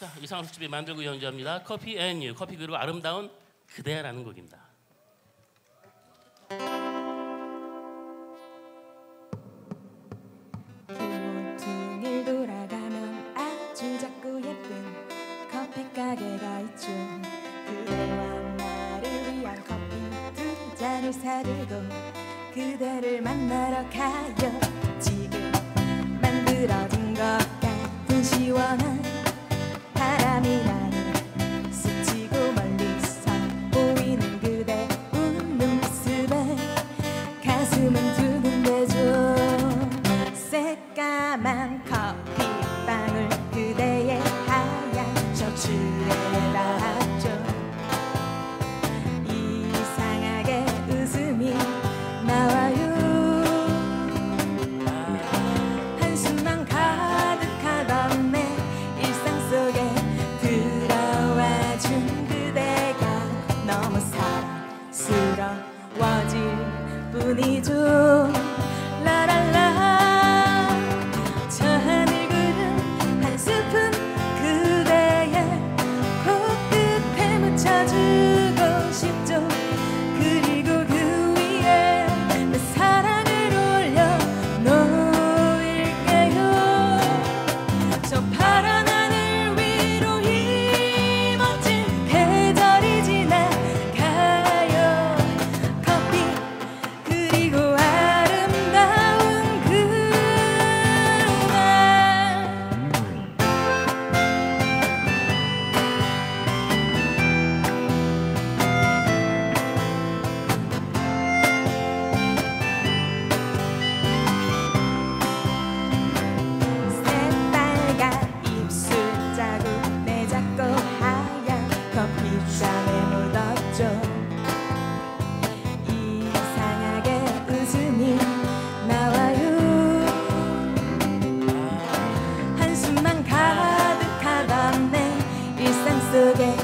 자, 이상한 술집이 만들고 연주합니다. 커피 앤 유, 커피 그리고 아름다운 그대라는 곡입니다. 온통일 돌아가면 아주 작고 예쁜 커피 가게가 있죠. 그대와 나를 위한 커피 두 잔을 사들고 그대를 만나러 가요. 지금 만들어진 것 같은 시원한 바람이 나는 스치고 멀리서 보이는 그대 웃는 모습에 가슴은 두근대죠. 새까만 커피방울 그대의 하얀 셔츠에 닿았죠. 이상하게 웃음이 나와요. 한숨만 가득하던 내 일상 속에 들어와준 그대가 너무 사랑스러워질 뿐이죠. 라랄라 저 하늘 구름 한 스푼 그대의 코끝에 묻혀주고 싶죠. 그리고 그 위에 내 사랑을 올려놓을게요. 저 파란 하늘 위로 이 멋진 계절이 지나가요. 커피 그리고 아름다운 그대. 새빨간 입술 자국 내 작고 하얀 커피잔에 묻었죠. 이상하게 웃음이 나와요. 한숨만 가득하던 내 일상 속에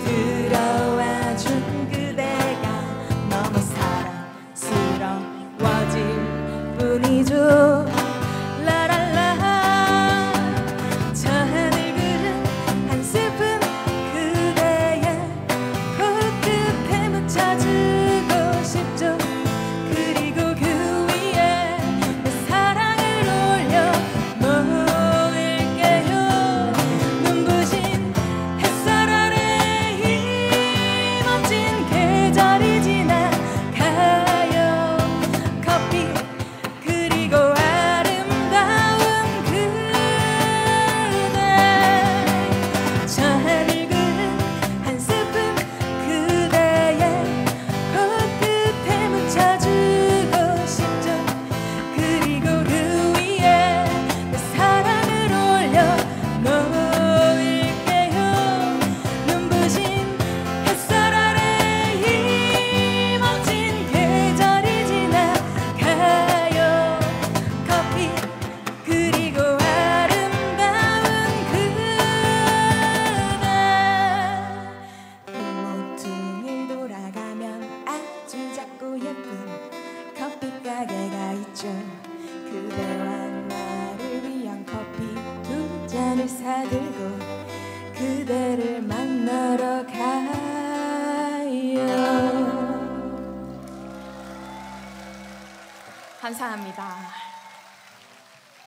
들어와준 그대가 너무 사랑스러워질 뿐이죠. 라랄라 저 하늘 구름 한 스푼 그대의 코끝에 묻혀주고 싶죠. 그리고 그 위에 내 사랑을 올려놓을게요. 눈부신 햇살 아래 이 멋진 계절이 지나가요. 커피 그리고 아름다운 그대. 저 하늘 구름 한 스푼 그대의 코끝에 묻혀주고 싶죠. 그리고 그 위에 내 사랑을 올려놓을게요. 눈부신 햇살 아래 이 멋진 계절이 지나가요. 커피 그리고 아름다운 그대. 모퉁이를 돌아가면 아주 작고 예쁜 커피 가게가 있죠. 그대와 나를 위한 커피 두 잔을 사들고 그대를 만나러 가요. 감사합니다.